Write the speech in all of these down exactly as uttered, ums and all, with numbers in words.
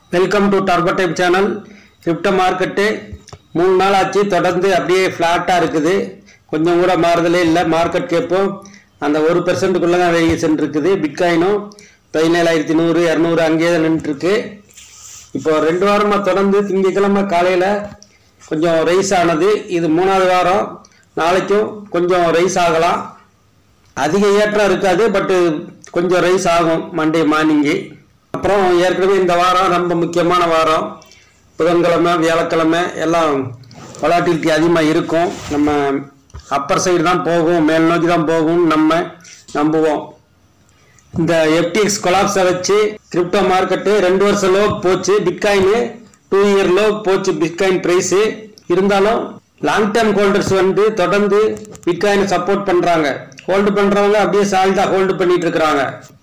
Welcome to Turbo Type channel. Crypto market மூணு நாள் ஆச்சு, தொடர்ந்து அப்படியே ஃப்ளாட்டாக இருக்குது. கொஞ்சம் கூட மாறுதலே இல்லை. மார்க்கெட் கேப்பும் அந்த ஒரு பெர்சென்ட்டுக்குள்ளே தான் வேரியேஷன் இருக்குது. பிட்காயினும் பதினேழாயிரத்தி நூறு இரநூறு அங்கேயே தான் நின்றுட்டுருக்கு. இப்போ ரெண்டு வாரமாக தொடர்ந்து திங்கக்கிழமை காலையில் கொஞ்சம் ரைஸ் ஆனது. இது மூணாவது வாரம். நாளைக்கும் கொஞ்சம் ரைஸ் ஆகலாம். அதிக ஏற்றம் இருக்காது, பட்டு கொஞ்சம் ரைஸ் ஆகும் மண்டே மார்னிங்கு. அப்புறம் ஏற்கனவே இந்த வாரம் ரொம்ப முக்கியமான வாரம். புதன்கிழமை வியாழக்கிழமை எல்லாம் வொலாட்டிலிட்டி அதிகமாக இருக்கும். நம்ம அப்பர் சைடு தான் போகும், மேல் நோக்கி தான் போகும் நம்ம நம்புவோம். இந்த எஃப்டிஎக்ஸ் கொலாப்ஸை வச்சு கிரிப்டோ மார்க்கெட்டு ரெண்டு வருஷம் லோ போச்சு. பிட்காயின் டூ இயர் லோ போச்சு பிட்காயின் ப்ரைஸு. இருந்தாலும் லாங் டேர்ம் ஹோல்டர்ஸ் வந்து தொடர்ந்து பிட்காயினை சப்போர்ட் பண்ணுறாங்க. ஹோல்டு பண்ணுறவங்க அப்படியே சால்டாக ஹோல்டு பண்ணிட்டு இருக்கிறாங்க.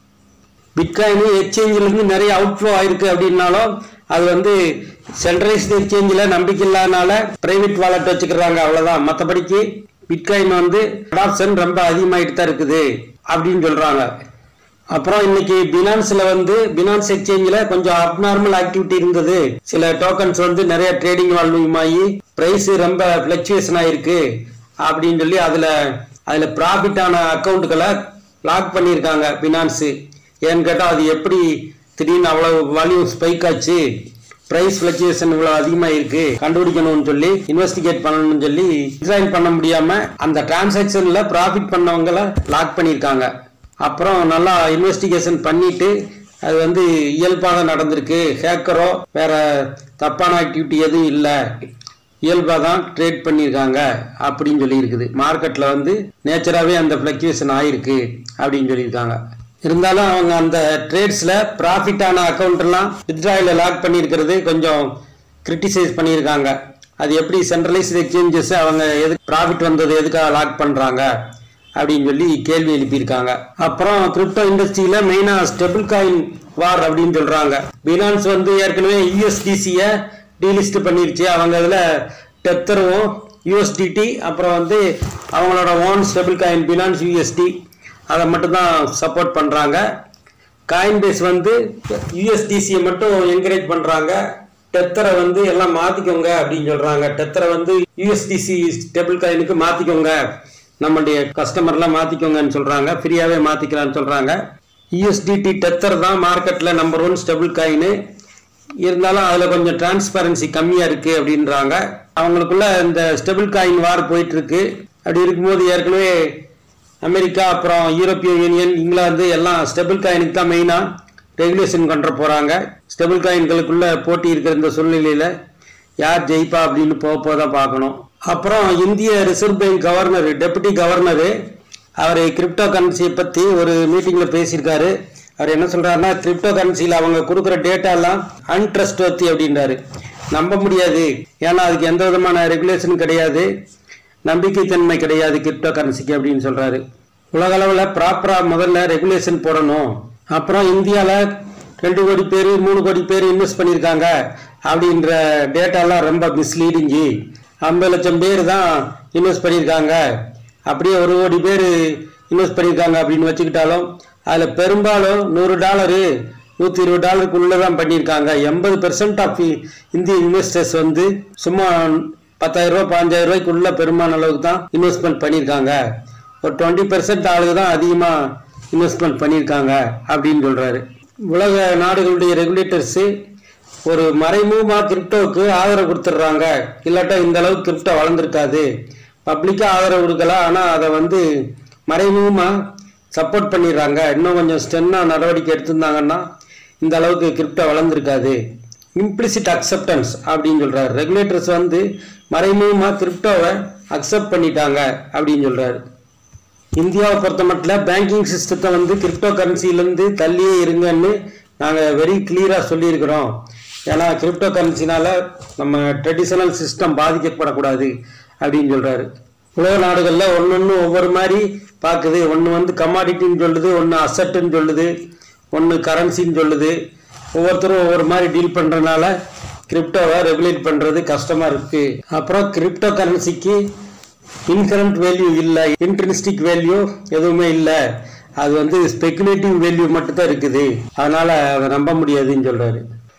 பிட்காயின் எக்ஸ்சேஞ்சிலேருந்து நிறைய அவுட்ஃப்ளோ ஆயிருக்கு. அப்படின்னாலும் அது வந்து சென்ட்ரலைஸ்டு எக்ஸ்சேஞ்சில் நம்பிக்கை இல்லாதனால பிரைவேட் வாலெட் வச்சுக்கிறாங்க, அவ்வளோதான். மற்றபடிக்கு பிட்காயின் வந்து அடாப்ஷன் ரொம்ப அதிகமாகிட்டு தான் இருக்குது அப்படின்னு சொல்கிறாங்க. அப்புறம் இன்னைக்கு பினான்ஸில் வந்து பினான்ஸ் எக்ஸ்சேஞ்சில் கொஞ்சம் அப்நார்மல் ஆக்டிவிட்டி இருந்தது. சில டோக்கன்ஸ் வந்து நிறைய ட்ரேடிங் வால்யூம் ஆகி ப்ரைஸ் ரொம்ப ஃப்ளக்சுவேஷன் ஆகிருக்கு அப்படின்னு சொல்லி அதில் அதில் ப்ராஃபிட்டான அக்கௌண்ட்டுகளை லாக் பண்ணியிருக்காங்க பினான்ஸு. ஏன்னு கேட்டால் அது எப்படி திடீர்னு அவ்வளோ வால்யூம் ஸ்பைக் ஆச்சு, ப்ரைஸ் ஃப்ளக்சுவேஷன் இவ்வளோ அதிகமாக இருக்கு, கண்டுபிடிக்கணும்னு சொல்லி இன்வெஸ்டிகேட் பண்ணணும்னு சொல்லி டிசைன் பண்ண முடியாமல் அந்த டிரான்சாக்ஷனில் ப்ராஃபிட் பண்ணவங்களை லாக் பண்ணியிருக்காங்க. அப்புறம் நல்லா இன்வெஸ்டிகேஷன் பண்ணிட்டு அது வந்து இயல்பாக நடந்திருக்கு, ஹேக்கரோ வேற தப்பான ஆக்டிவிட்டி எதுவும் இல்லை, இயல்பாக தான் ட்ரேட் பண்ணியிருக்காங்க அப்படின்னு சொல்லியிருக்குது. மார்க்கெட்டில் வந்து நேச்சராகவே அந்த ஃப்ளக்சுவேஷன் ஆயிருக்கு அப்படின்னு சொல்லியிருக்காங்க. இருந்தாலும் அவங்க அந்த ட்ரேட்ஸில் ப்ராஃபிட்டான அக்கௌண்ட்டெல்லாம் வித்ட்ராயில் லாக் பண்ணியிருக்கிறது கொஞ்சம் கிரிட்டிசைஸ் பண்ணியிருக்காங்க. அது எப்படி சென்ட்ரலைஸ்டு எக்ஸ்சேஞ்சஸ் அவங்க எது ப்ராஃபிட் வந்தது எதுக்காக லாக் பண்ணுறாங்க அப்படின்னு சொல்லி கேள்வி எழுப்பியிருக்காங்க. அப்புறம் கிரிப்டோ இண்டஸ்ட்ரியில் மெயினாக ஸ்டெபிள் காயின் வார் அப்படின்னு சொல்கிறாங்க. பினான்ஸ் வந்து ஏற்கனவே யூஎஸ்டிசியை டீலிஸ்ட் பண்ணிருச்சு. அவங்க இதில் டெத்தரும் யூஎஸ்டிடி அப்புறம் வந்து அவங்களோட own stable coin Binance USD அதை மட்டும்தான் சப்போர்ட் பண்ணுறாங்க. காயின் பேஸ் வந்து யூஎஸ்டிசியை மட்டும் என்கரேஜ் பண்ணுறாங்க. டெத்தரை வந்து எல்லாம் மாற்றிக்கோங்க அப்படின்னு சொல்கிறாங்க. டெத்தரை வந்து யூஎஸ்டிசி ஸ்டெபிள் காயினுக்கு மாற்றிக்கோங்க, நம்மளுடைய கஸ்டமர்லாம் மாற்றிக்கோங்கன்னு சொல்கிறாங்க. ஃப்ரீயாகவே மாற்றிக்கலான்னு சொல்கிறாங்க. யூஎஸ்டிடி டெத்தர் தான் மார்க்கெட்டில் நம்பர் ஒன் ஸ்டெபிள் காயின். இருந்தாலும் அதில் கொஞ்சம் டிரான்ஸ்பரன்சி கம்மியாக இருக்குது அப்படின்றாங்க. அவங்களுக்குள்ள இந்த ஸ்டெபிள் காயின் வார் போயிட்டுருக்கு. அப்படி இருக்கும்போது ஏற்கனவே அமெரிக்கா அப்புறம் யூரோப்பிய யூனியன் இங்கிலாந்து எல்லாம் ஸ்டெபிள் காயினுக்கு தான் மெயினாக ரெகுலேஷன் கொண்டு போகிறாங்க. ஸ்டெபிள் காயின்களுக்குள்ள போட்டி இருக்கிற இந்த சூழ்நிலையில் யார் ஜெயிப்பா அப்படின்னு போக போக தான் பார்க்கணும். அப்புறம் இந்திய reserve bank governor deputy governor அவர் கிரிப்டோ கரன்சியை பற்றி ஒரு மீட்டிங்கில் பேசியிருக்காரு. அவர் என்ன சொல்கிறாருன்னா, கிரிப்டோ கரன்சியில் அவங்க கொடுக்குற டேட்டாலாம் அன்ட்ரஸ்ட்வர்த்தி அப்படின்றாரு. நம்ப முடியாது, ஏன்னா அதுக்கு எந்த விதமான ரெகுலேஷன் கிடையாது, நம்பிக்கைத்தன்மை கிடையாது கிரிப்டோ கரன்சிக்கு அப்படின்னு சொல்கிறாரு. உலக அளவில் ப்ராப்பராக முதல்ல ரெகுலேஷன் போடணும். அப்புறம் இந்தியாவில் ரெண்டு கோடி பேர் மூணு கோடி பேர் இன்வெஸ்ட் பண்ணியிருக்காங்க அப்படின்ற டேட்டாலாம் ரொம்ப மிஸ்லீடிங்கு. ஐம்பது லட்சம் பேர் தான் இன்வெஸ்ட் பண்ணியிருக்காங்க, அப்படியே ஒரு கோடி பேர் இன்வெஸ்ட் பண்ணியிருக்காங்க அப்படின்னு வச்சுக்கிட்டாலும் அதில் பெரும்பாலும் நூறு டாலரு நூற்றி இருபது டாலருக்குள்ளே தான் பண்ணியிருக்காங்க. எண்பது பெர்சன்ட் ஆஃப் இந்திய இன்வெஸ்டர்ஸ் வந்து சும்மா பத்தாயிரம் ரூபா பதினஞ்சாயிரம் ரூபாய்க்குள்ள பெரும்பாலான அளவுக்கு தான் இன்வெஸ்ட்மெண்ட் பண்ணியிருக்காங்க. ஒரு டுவெண்ட்டி பெர்சன்ட் ஆளுக்கு தான் அதிகமாக இன்வெஸ்ட்மெண்ட் பண்ணியிருக்காங்க அப்படின்னு சொல்கிறாரு. உலக நாடுகளுடைய ரெகுலேட்டர்ஸு ஒரு மறைமுகமாக கிரிப்டோவுக்கு ஆதரவு கொடுத்துட்றாங்க. இல்லாட்டா இந்த அளவுக்கு கிரிப்டோ வளர்ந்துருக்காது. பப்ளிக்காக ஆதரவு கொடுக்கலாம், ஆனால் அதை வந்து மறைமுகமாக சப்போர்ட் பண்ணிடுறாங்க. இன்னும் கொஞ்சம் ஸ்டென்னாக நடவடிக்கை எடுத்திருந்தாங்கன்னா இந்த அளவுக்கு கிரிப்டோ வளர்ந்துருக்காது. இம்ப்ளிசிட் அக்செப்டன்ஸ் அப்படின்னு சொல்கிறாரு. ரெகுலேட்டர்ஸ் வந்து மறைமுகமாக கிரிப்டோவை அக்செப்ட் பண்ணிட்டாங்க அப்படின்னு சொல்கிறாரு. இந்தியாவை பொறுத்த மட்டும் பேங்கிங் சிஸ்டத்தை வந்து கிரிப்டோ கரன்சிலேருந்து தள்ளியே இருங்கன்னு நாங்கள் வெரி கிளியராக சொல்லியிருக்கிறோம். ஏன்னா கிரிப்டோ கரன்சினால் நம்ம ட்ரெடிஷ்னல் சிஸ்டம் பாதிக்கப்படக்கூடாது அப்படின்னு சொல்கிறாரு. உலக நாடுகளில் ஒன்று ஒன்று ஒவ்வொரு மாதிரி பார்க்குது. ஒன்று வந்து கமாடிட்டின்னு சொல்லுது, ஒன்று அசட்டுன்னு சொல்லுது, ஒன்று கரன்சின்னு சொல்லுது. ஒவ்வொருத்தரும் ஒவ்வொரு மாதிரி டீல் பண்ணுறதுனால கிரிப்டோவை ரெகுலேட் பண்ணுறது கஷ்டமாக இருக்குது. அப்புறம் கிரிப்டோ கரன்சிக்கு இன்கரண்ட் வேல்யூ இல்லை, இன்ட்ரின்ஸ்டிக் வேல்யூ எதுவுமே இல்லை, அது வந்து ஸ்பெகுலேட்டிவ் வேல்யூ மட்டும் தான் இருக்குது, அதனால் அதை நம்ப முடியாதுன்னு சொல்கிறாரு.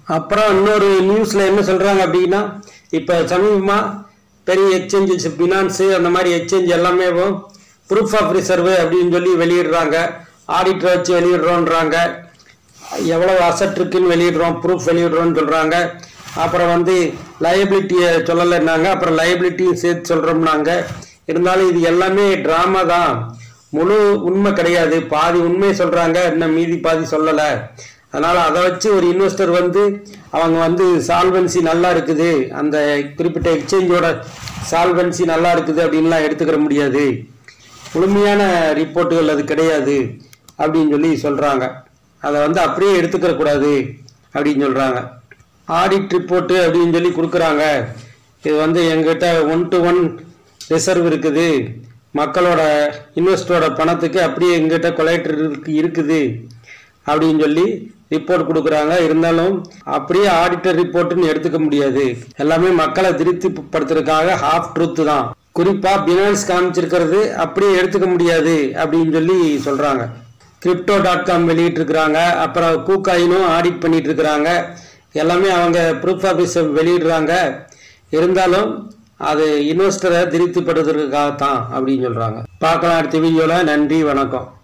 அப்புறம் இன்னொரு நியூஸில் என்ன சொல்கிறாங்க அப்படின்னா, இப்போ சமீபமாக பெரிய எக்ஸ்சேஞ்சஸ் பினான்ஸு அந்த மாதிரி எக்ஸ்சேஞ்ச் எல்லாமே ப்ரூஃப் ஆஃப் ரிசர்வ் அப்படின்னு சொல்லி வெளியிடுறாங்க. ஆடிட்டரை வச்சு வெளியிடுறோன்றாங்க. எவ்வளோ அசட் இருக்குன்னு வெளியிடுறோம், ப்ரூஃப் வெளியிடுறோன்னு சொல்கிறாங்க. அப்புறம் வந்து லயபிலிட்டியை சொல்லலைன்னாங்க, அப்புறம் லயபிலிட்டியும் சேர்த்து சொல்கிறோம்னாங்க. இருந்தாலும் இது எல்லாமே ட்ராமா தான், முழு உண்மை கிடையாது. பாதி உண்மை சொல்கிறாங்க, இன்னும் மீதி பாதி சொல்லலை. அதனால் அதை வச்சு ஒரு இன்வெஸ்டர் வந்து அவங்க வந்து சால்வன்சி நல்லா இருக்குது, அந்த குறிப்பிட்ட எக்ஸ்சேஞ்சோட சால்வன்சி நல்லா இருக்குது அப்படின்லாம் எடுத்துக்கிற முடியாது. முழுமையான ரிப்போர்ட்டுகள் அது கிடையாது அப்படின்னு சொல்லி சொல்கிறாங்க. அதை வந்து அப்படியே எடுத்துக்கிற கூடாது அப்படின்னு சொல்கிறாங்க. ஆடிட் ரிப்போர்ட்டு அப்படின்னு சொல்லி கொடுக்குறாங்க. இது வந்து எங்கிட்ட ஒன் டு ஒன் ரிசர்வ் இருக்குது, மக்களோட இன்வெஸ்டரோட பணத்துக்கு அப்படியே எங்கிட்ட கொலைட்டர் இருக்குது அப்படின்னு சொல்லி ரிப்போர்ட் கொடுக்குறாங்க. இருந்தாலும் அப்படியே ஆடிட்டர் ரிப்போர்ட்டுன்னு எடுத்துக்க முடியாது. எல்லாமே மக்களை திருப்திப்படுத்துறதுக்காக ஹாஃப் ட்ரூத் தான். குறிப்பாக பினான்ஸ் காமிச்சிருக்கிறது அப்படியே எடுத்துக்க முடியாது அப்படின்னு சொல்லி சொல்கிறாங்க. கிரிப்டோ டாட் காம் வெளியிட்டு இருக்கிறாங்க. அப்புறம் கூகாயினும் ஆடிட் பண்ணிட்டு இருக்கிறாங்க. எல்லாமே அவங்க ப்ரூஃப் ஆஃபீஸ் வெளியிடுறாங்க. இருந்தாலும் அது இன்வெஸ்டரை திருப்திப்படுத்துறதுக்காகத்தான் அப்படின்னு சொல்கிறாங்க. பார்க்கலாம் அடுத்த வீடியோவில். நன்றி, வணக்கம்.